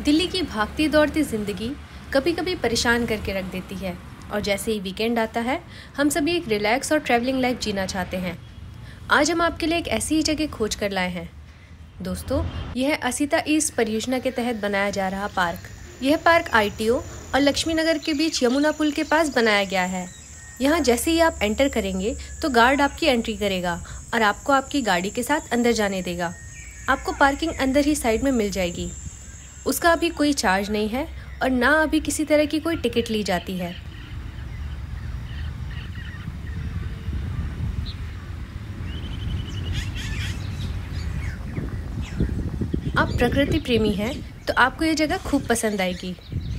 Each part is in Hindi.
दिल्ली की भागती दौड़ती ज़िंदगी कभी कभी परेशान करके रख देती है और जैसे ही वीकेंड आता है हम सभी एक रिलैक्स और ट्रैवलिंग लाइफ जीना चाहते हैं। आज हम आपके लिए एक ऐसी ही जगह खोज कर लाए हैं। दोस्तों, यह है असीता ईस्ट परियोजना के तहत बनाया जा रहा पार्क। यह पार्क ITO और लक्ष्मी नगर के बीच यमुना पुल के पास बनाया गया है। यहाँ जैसे ही आप एंटर करेंगे तो गार्ड आपकी एंट्री करेगा और आपको आपकी गाड़ी के साथ अंदर जाने देगा। आपको पार्किंग अंदर ही साइड में मिल जाएगी। उसका अभी कोई चार्ज नहीं है और ना अभी किसी तरह की कोई टिकट ली जाती है। आप प्रकृति प्रेमी हैं तो आपको ये जगह खूब पसंद आएगी।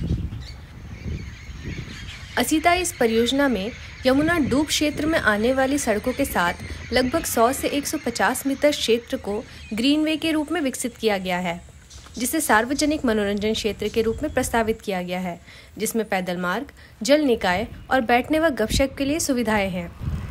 असीता इस परियोजना में यमुना डूब क्षेत्र में आने वाली सड़कों के साथ लगभग 100 से 150 मीटर क्षेत्र को ग्रीनवे के रूप में विकसित किया गया है, जिसे सार्वजनिक मनोरंजन क्षेत्र के रूप में प्रस्तावित किया गया है, जिसमें पैदल मार्ग, जल निकाय और बैठने व गपशप के लिए सुविधाएं हैं।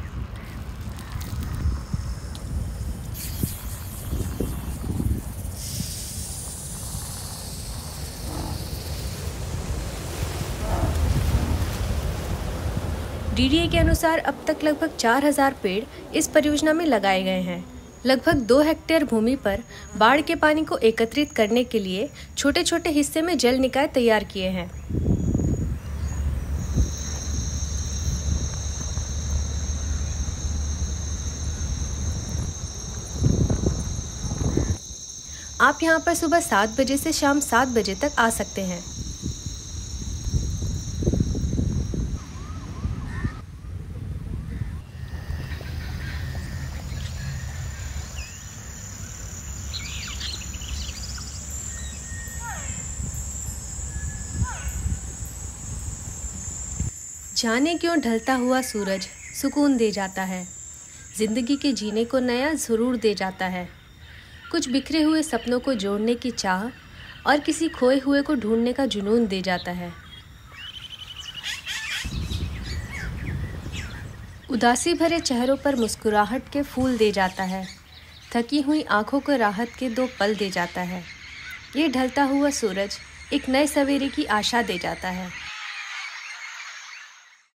DDA के अनुसार अब तक लगभग 4000 पेड़ इस परियोजना में लगाए गए हैं। लगभग 2 हेक्टेयर भूमि पर बाढ़ के पानी को एकत्रित करने के लिए छोटे छोटे हिस्से में जल निकाय तैयार किए हैं। आप यहां पर सुबह 7 बजे से शाम 7 बजे तक आ सकते हैं। जाने क्यों ढलता हुआ सूरज सुकून दे जाता है, जिंदगी के जीने को नया ज़रूर दे जाता है। कुछ बिखरे हुए सपनों को जोड़ने की चाह और किसी खोए हुए को ढूंढने का जुनून दे जाता है। उदासी भरे चेहरों पर मुस्कुराहट के फूल दे जाता है। थकी हुई आंखों को राहत के 2 पल दे जाता है। ये ढलता हुआ सूरज एक नए सवेरे की आशा दे जाता है।